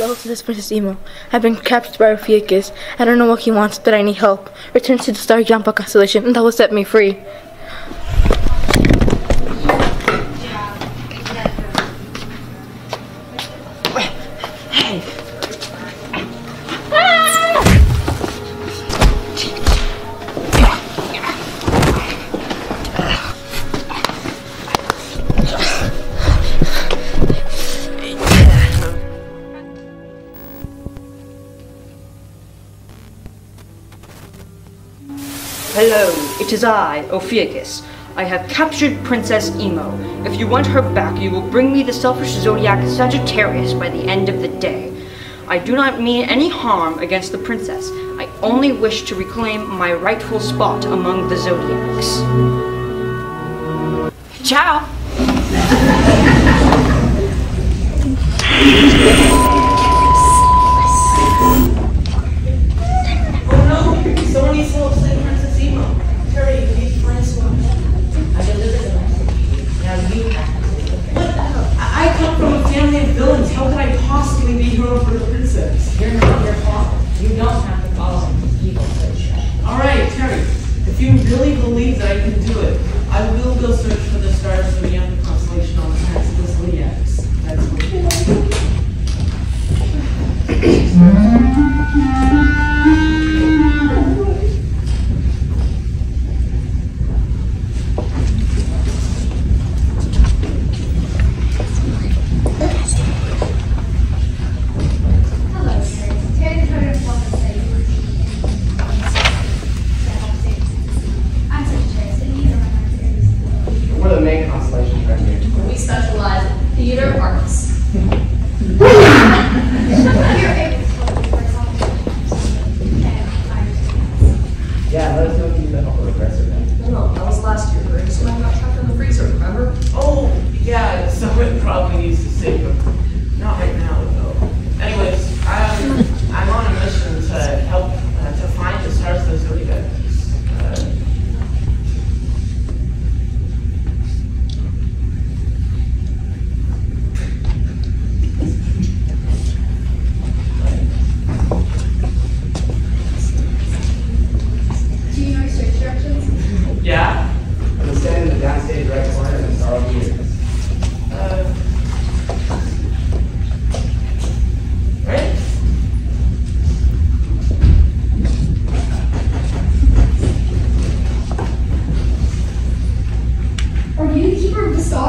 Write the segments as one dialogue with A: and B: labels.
A: Hello to this Princess Emo. I've been captured by Zodiacs. I don't know what he wants, but I need help. Return to the star YAMPA constellation, and that will set me free. Hey!
B: Hello, it is I, Ophiuchus. I have captured Princess Emo. If you want her back, you will bring me the selfish Zodiac Sagittarius by the end of the day. I do not mean any harm against the princess. I only wish to reclaim my rightful spot among the Zodiacs. Ciao!
C: How could I possibly be hero for the princess?
D: You're not your father. You don't have to follow evil search.
C: Alright, Terry, if you really believe that I can do it, I will go search for the stars of the YAMPA constellation on the planets of the Zodiacs. That's what
E: What are the main constellations right here?
D: We specialize in theater arts.
E: Yeah, let us know if you need the help with the rest of them.
D: No, that was last year. Right? So I got trapped in the freezer, remember?
C: Oh, yeah, someone probably needs to save him. Not right now, though. Anyways, I'm on a mission to help to find the stars of the Zodiacs. Yeah?
E: I'm standing in the downstage right corner and the star will be here.
C: Right?
F: Are you the keeper of the star?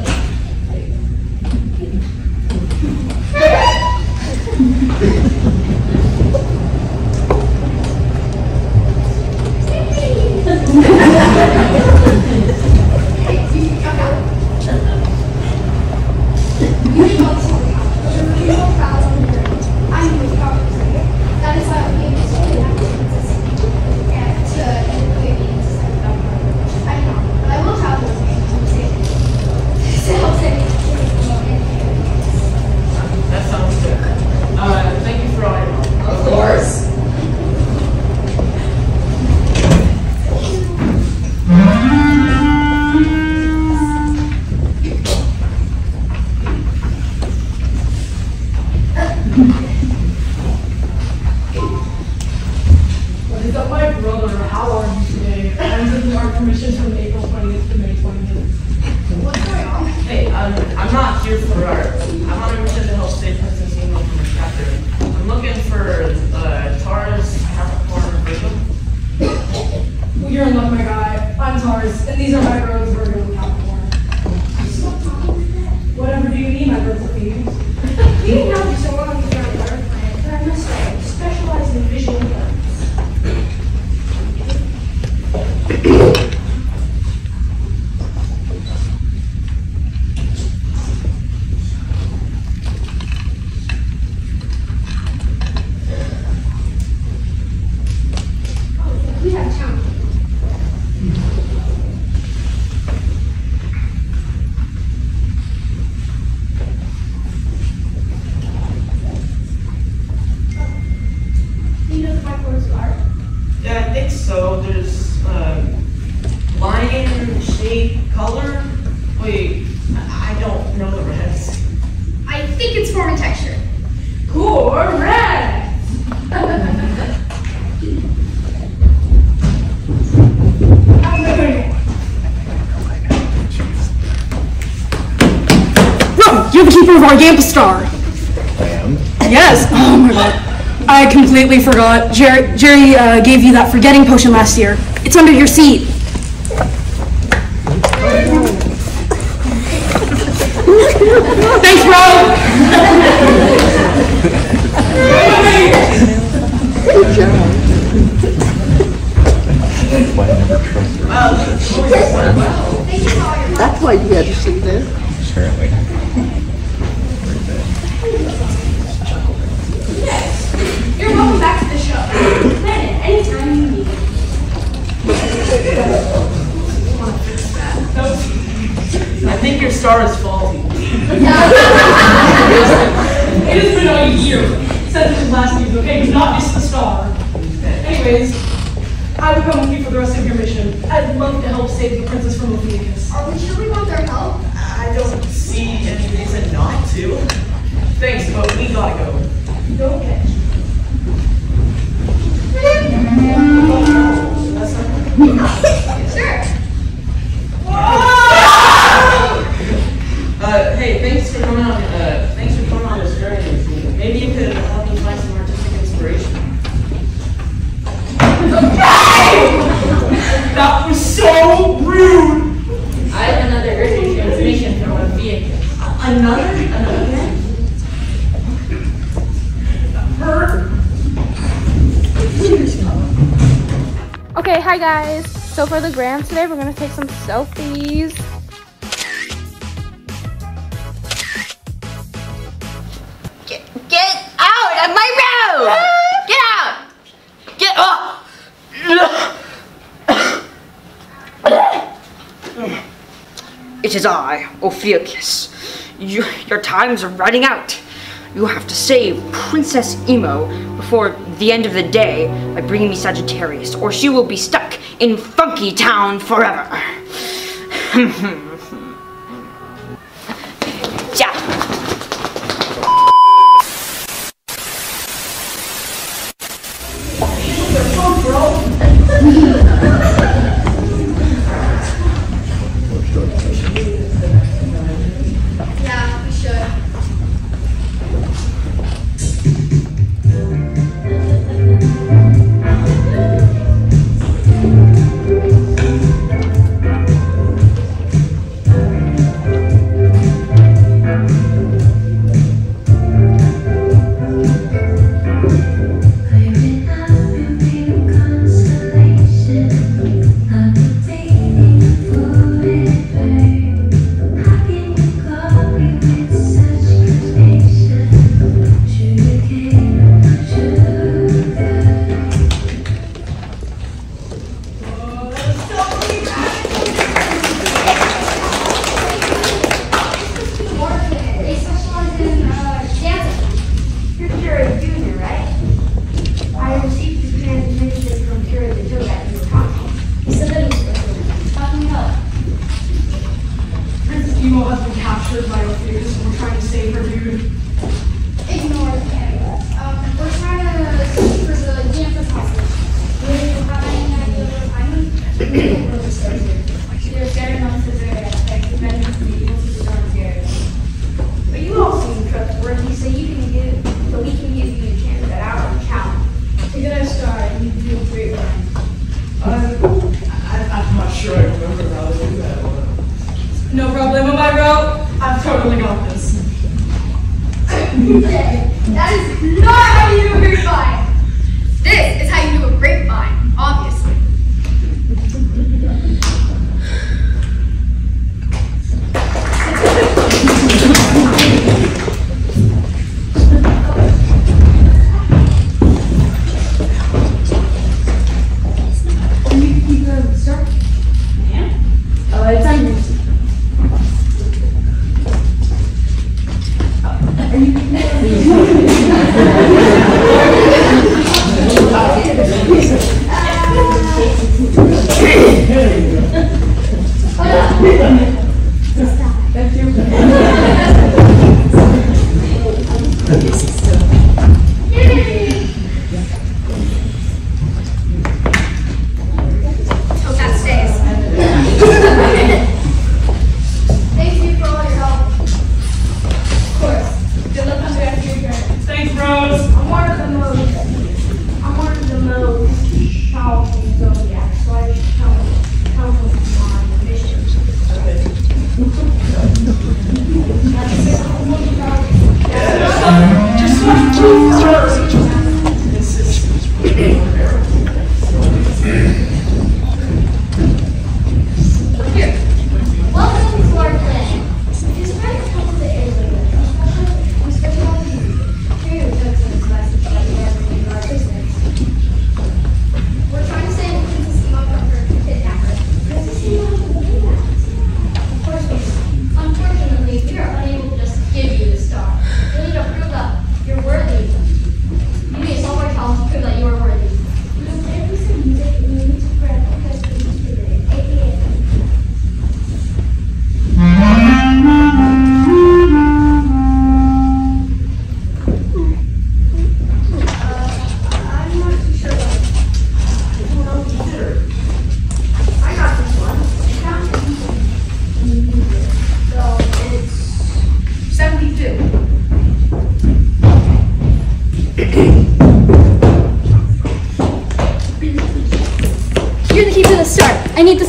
C: That sounds good. Thank you for all your help.
D: Of course.
G: What is up, my brother? How are you today? I'm taking our permissions from April 20th to May 20th.
F: What's going on?
C: Hey, I'm not here for art. I'm on a mission to help save Princess Emo from her captor. I'm looking for Taurus, Capricorn, Virgo.
G: Well, you're in luck, my guy. I'm Taurus, and these are my birds, Virgo and Capricorn. Whatever do you need, my birds are feeding.
F: You didn't know there's someone on the ground Earth planet, but I must say, specialize in visual birds. We have town. Do you know the five words of art?
C: Yeah, I think so. There's line, shape, color. Wait, I don't know the rest.
F: I think it's form and texture.
C: Cool.
G: You're the keeper of our YAMPA star.
E: I am.
G: Yes. Oh my god. I completely forgot. Jerry gave you that forgetting potion last year. It's under your seat. Thanks, bro.
E: Good job. That's why you had to sit there. Apparently.
F: You're welcome back to the show. Planet, anytime you need.
C: I think your star is faulty.
G: It has been a year since it was last week, okay? Do not miss the star. Anyways, I will come with you for the rest of your mission. I'd love to help save the princess from Ophiuchus.
F: Are we sure we want their help?
C: I don't see any reason not to. Thanks, but we gotta go.
F: Okay. Sure.
C: Hey, thanks for coming on this journey with me. Maybe you could help me find some artistic inspiration. That was so rude!
D: I have another urgent transmission from Ophiuchus.
C: Another?
A: Okay, hi guys. So for the gram today, we're gonna take some selfies.
B: Get out of my room! Get out! Get up! It is I, Ophiuchus. Your times are running out. You have to save Princess Emo before the end of the day by bringing me Sagittarius, or she will be stuck in Funky Town forever. Yeah.
F: Yeah, we should. They specialize in dancing. You're Kira Jr., right? I received this transmission from Kira the Zodiacs in the talking. He said that he was talking up.
G: Princess Emo has been captured by Ophiuchus and we're trying to save her, dude.
F: Ignore the camera. We're trying to search for the YAMPA hostage. Do you have any idea where to find them? They're scaring us to the expected from the evil to the dark area. But you all seem trustworthy, so we can give you a chance at our account. To get us started, you do a great run.
C: I'm not sure I remember how to do that one.
G: No problemo, my bro. I've totally got this.
F: That is not how you do a grapevine. This is how you do a grapevine, obviously. You go start. Yeah. It's on your seat. Are you?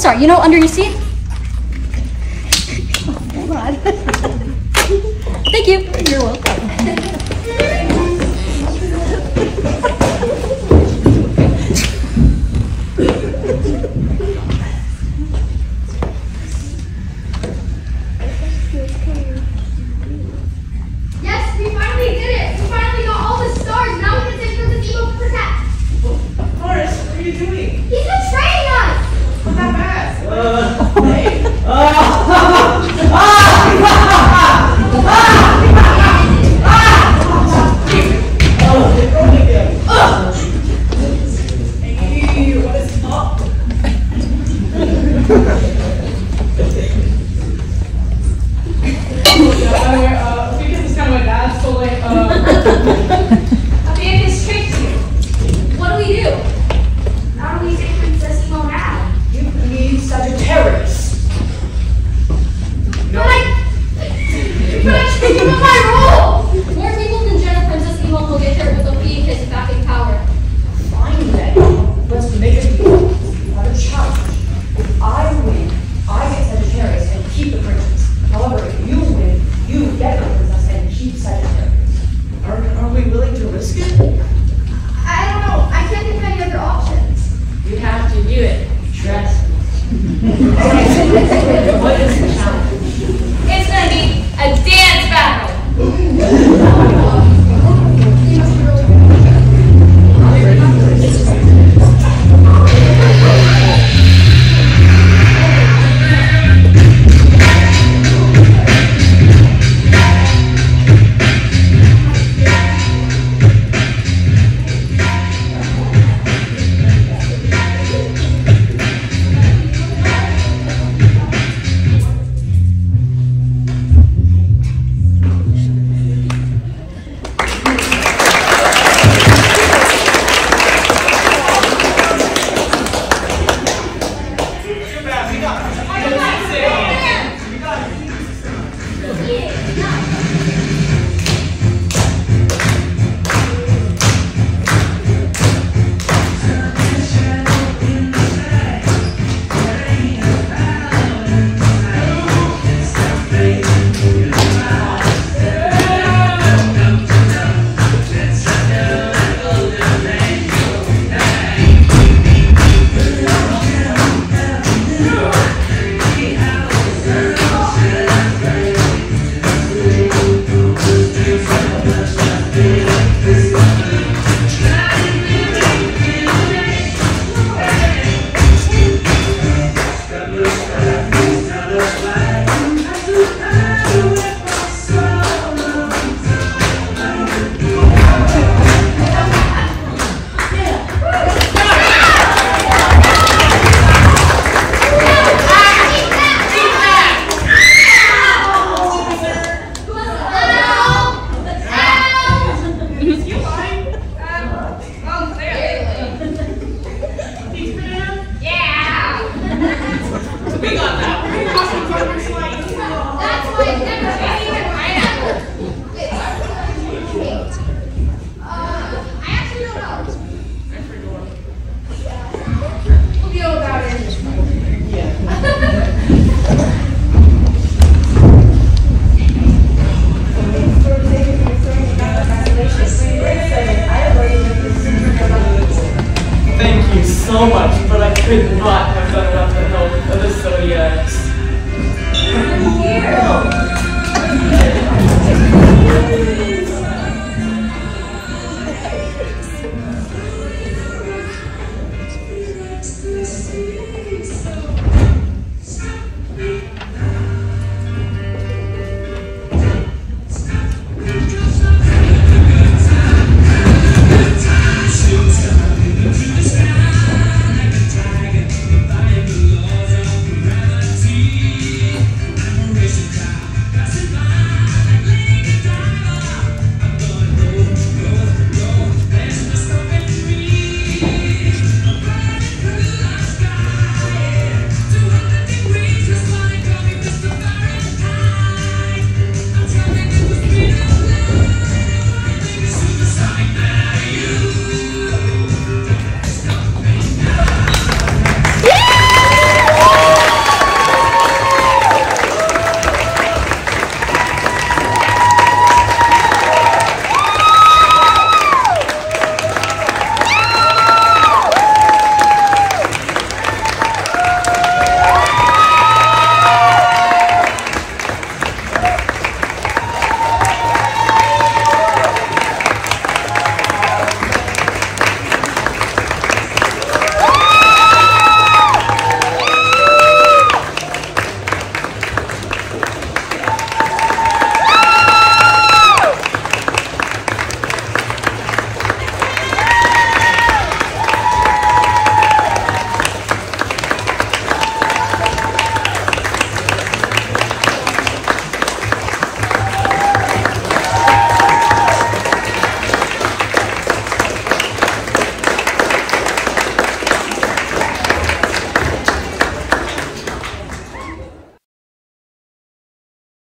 H: star. You know, under your seat. Hold on. Thank you. You're welcome.
F: Yes, we finally did it. We finally got all the stars. Now we can take Princess Emo to protect.
C: Horace, what are you doing?
F: He's been training us.
C: Not that fast. Hey.
G: Hey, what is up? Ophiuchus is kind of my dad, so like,
F: Ophiuchus tricked you. What do we do? How do we take Princess Emo now?
G: you need Sagittarius.
F: But I can't give up my role.
H: More people than Jenna Princess Emo will get hurt with Ophiuchus backing power.
G: Fine then. Let's make it another challenge. If I win, I get Sagittarius and keep the princess. However, if you win, you get the princess and keep Sagittarius.
C: Are we willing to risk it?
F: I don't know. I can't think of any other options.
D: You have to do it. Trust me.
G: What is the challenge?
F: It's gonna be a dance battle.
G: We got that.